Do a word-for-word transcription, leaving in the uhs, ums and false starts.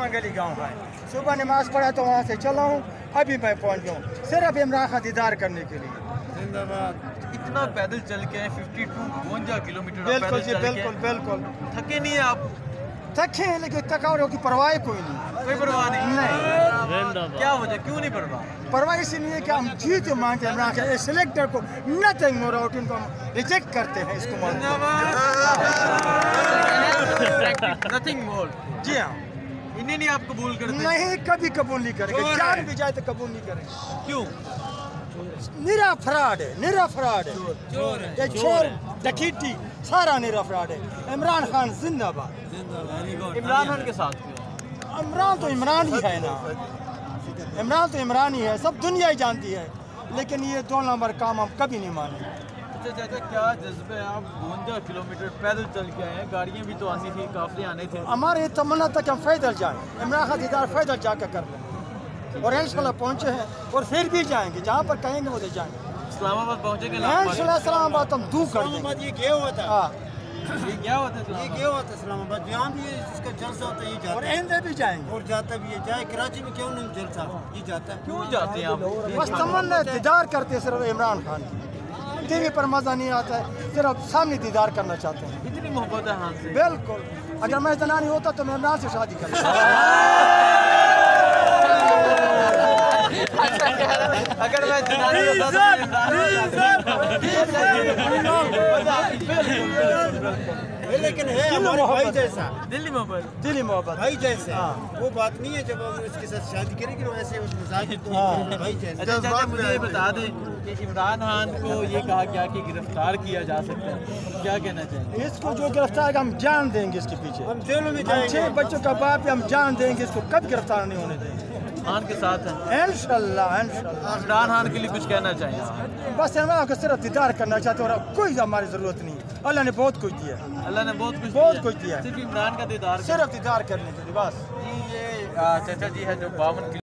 منگلی گاؤں ہے. صبح نماز پڑھا تو وہاں سے چلا ہوں, ابھی میں پہنچ گیا ہوں صرف عمران خان دیدار کرنے کے لیے. زندہ باد. اتنا پیدل چل کے ففٹی ٹو بونجا کلو میٹر بالکل جی بالکل بالکل. تھکے نہیں ہیں آپ؟ تھکے ہیں لیکن تھکاوٹ کی پرواہ کوئی نہیں. کوئی پرواہ نہیں. نہیں. کیا وجہ, کیوں نہیں پرواہ؟ پرواہ اس لیے کہ ہم جیت مانتے ہیں عمران خان سلیکٹر کو, نتھنگ مور آؤٹ, ان کو ہم ریجیکٹ کرتے ہیں. اس کو نتھنگ مور. جی ہاں, انہیں نہیں آپ قبول کرتے؟ نہیں, کبھی قبول نہیں کریں گے. جان بھی جائے تو قبول نہیں کریں گے. کیوں؟ نیرا فراڈ ہے, نیرا فراڈ ہے, یہ چور ڈکیٹی سارا نیرا فراڈ ہے. عمران خان زندہ باد. عمران خان کے ساتھ عمران تو عمران ہی ہے نا, عمران تو عمران ہی ہے, سب دنیا ہی جانتی ہے. لیکن یہ دو نمبر کام ہم کبھی نہیں مانیں. اچھا چاچا, کیا جذبہ ہے, آپ بونجا کلو میٹر پیدل چل کے آئے ہیں, گاڑیاں بھی تو آنی تھی, قافلے آنے تھے. ہماری تمنا تھا کہ ہم پیدل جائیں, عمران خان دیدار پیدل جا کے کر لیں, اور انشاءاللہ پہنچے ہیں اور پھر بھی جائیں گے, جہاں پر کہیں گے ادھر جائیں گے. اسلام آباد پہنچے گے انشاءاللہ اسلام آباد ہم دو کر دیں گے. یہ کیا ہوا تھا, ہاں یہ کیا ہوتا ہے, یہ کیا ہوا تھا اسلام آباد, یہاں بھی اس کا جلسہ ہوتا ہے, یہ اور جاتا ہے ایندے بھی جائیں گے. اور جاتا بھی ہے. جائے کراچی میں کیوں نہیں جلسہ, یہ جاتا ہے. کیوں جاتے ہیں آپ؟ بس تمنا دیدار کرتے ہیں صرف عمران خان کی. ٹی وی پر مزہ نہیں آتا ہے, صرف سامنے دیدار کرنا چاہتے ہیں. اتنی محبت ہے ہاں سے. بالکل, اگر میں اتنا نہیں ہوتا تو میں عمران سے شادی کرتا. اگر میں لیکن ہے ہمارے بھائی جیسا, دلی محبت, دلی محبت بھائی جیسے. وہ بات نہیں ہے جب ہم اس کے ساتھ شادی کریں گے ویسے اس مزاج بھائی جیسے. اچھا چاچا, مجھے یہ بتا دیں کہ عمران خان کو یہ کہا گیا کہ گرفتار کیا جا سکتا ہے, کیا کہنا چاہیں؟ اس کو جو گرفتار ہے ہم جان دیں گے اس کے پیچھے. ہم جیلوں میں جائیں گے. چھ بچوں کا باپ ہے, ہم جان دیں گے اس کو, کب گرفتار نہیں ہونے دیں گے. خان کے ساتھ ہیں انشاءاللہ انشاءاللہ. عمران خان کے لیے کچھ کہنا چاہیں؟ بس عمران کو صرف دیدار کرنا چاہتے ہیں, اور کوئی ہماری ضرورت نہیں. اللہ نے بہت کچھ دیا, اللہ نے بہت کچھ بہت کچھ دیا, صرف عمران کا دیدار. صرف دیدار کرنے کے لیے بس. جی, یہ چاچا جی ہے جو باون